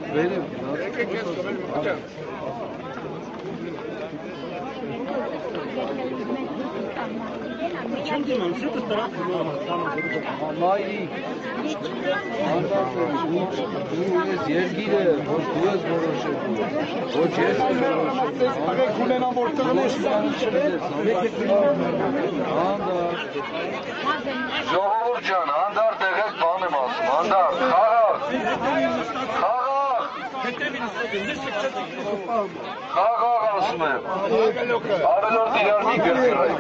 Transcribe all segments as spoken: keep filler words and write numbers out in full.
Verim. Чем думаем, что ты стараться было? Մայրիկ, անդարձել, դու ես երգիրը, ոչ դու ես որոշելու, ոչ ես եմ որոշելու, Աղեք ունենամ որ տղնես անդար, ժողովուրդ ջան, անդար տեղեք բան եմ ասում, անդար, խաղաղ, խաղաղ, խաղաղ ասում եմ, ավելորդ իրար մի գրգրեք,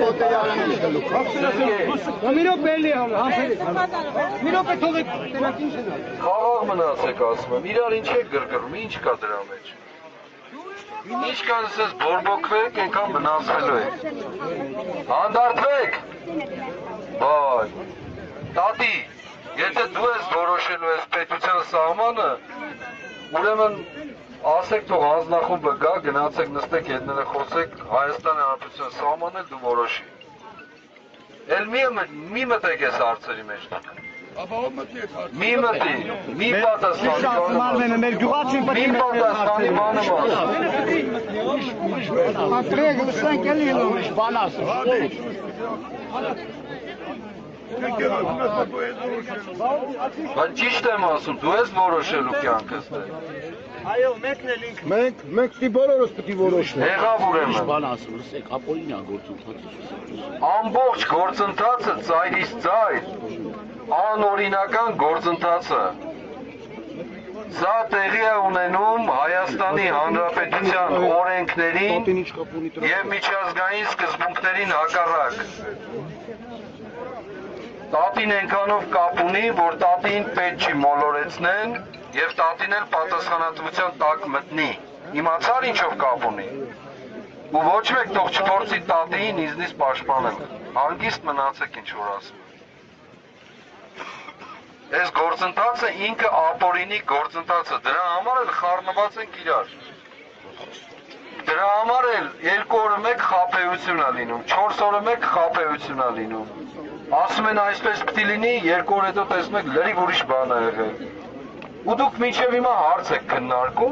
Միրոպ էլի համբերեք, միրոպ է թողեք տենակ ինչ են խաղաղ մնացեք ասում եմ, իրար ինչ եք գրգրում, ինչ կա դրա մեջ, ինչքան ես բորբոքվեք, ենքան մնացվելու եք, հանդարտվեք, բայ, տատի, եթե դու ես որոշելու ես պետության սահմանը, ուրեմն ասեք թող հանձնախումբը գա, գնացեք նստեք հետները խոսեք Հայաստան Հանրապետության սահմանը դու որոշի։ Էլ մի մտեք ես հարցերի մեջ։ Մի մտի, մի պատասխանի մեր գյուղացին մի պատասխանի բանը մաս։ Ակրեգ լսենք էլի ուրիշ բան ասում։ Բայց ճիշտ եմ ասում, դու ես որոշելու կյանքս դե։ Այո, մեկն էլ ինքը։ Մենք մենք պիտի բոլորս պիտի որոշենք։ Եղավ ուրեմն։ Բան ասում, լսեք, ապօրինա գործընթացը։ Ամբողջ գործընթացը ծայրից ծայր, անօրինական գործընթացը։ Սա տեղի է ունենում Հայաստանի Հանրապետության օրենքներին և միջազգային սկզբունքներին հակառակ։ Տատին ենքանով կապ ունի, որ տատին պետք չի մոլորեցնեն և տատին էլ պատասխանատվության տակ մտնի։ Իմացար ինչով կապ ունի։ Ու ոչ մեկ թող չփորձի տատիին ինձնից պաշտպանել։ Հանգիստ մնացեք ինչ որ ասում։ Այս գործընթացը ինքը ապօրինի գործընթաց է, դրա համար էլ խառնված ենք իրար։ Դրա համար էլ երկու օրը մեկ խաբեություն է լինում, չորս օրը մեկ խաբեություն է լինում։ Ասում են այսպես պիտի լինի, երկու օր հետո տեսնում եք լրիվ ուրիշ բան է եղել։ Ու դուք մինչև հիմա հարց եք քննարկում։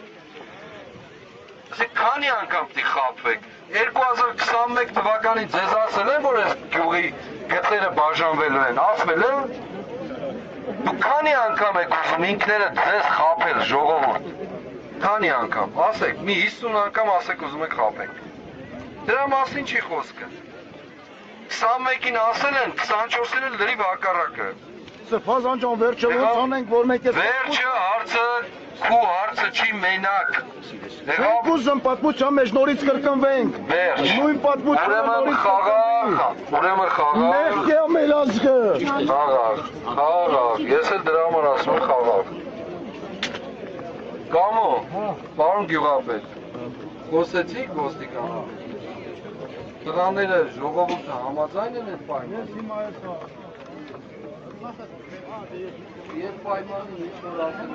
Ասեք քանի անգամ պիտի խաբվեք։ երկու հազար քսանմեկ թվականին ձեզ ասել են, որ այս գյուղի գտերը բաժանվելու են, ասվել են։ Դուք քանի անգամ եք ուզում ինքներդ ձեզ խաբել ժողովուրդ։ Քանի անգամ, ասեք, մի հիսուն անգամ ասեք ուզում եք խաբենք։ Դրա մասին չի խոսքը։ քսանմեկին ասել են, քսանչորսին էլ լրիվ հակառակը։ Սրբազան ջան, վերջը ոնց անենք, որ մեկ է Վերջը հարցը, քու հարցը չի մենակ։ Մենք ուզում պատմության մեջ նորից կրկնվենք։ Վերջ։ Նույն պատմությունը նորից կրկնվենք։ Ուրեմն խաղաղ։ Մեղք է մեր ազգը։ Խաղաղ, խաղաղ, ես էլ դրա համար ասում եմ խաղաղ։ Կամո, պարոն գյուղապետ, խոսեցիք ոստիկանով։ Տղաները ժողովուրդը համաձայն են այդ պայմանը։ Եվ պայմանը ինչ որ ասել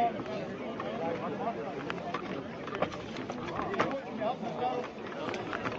են, հա։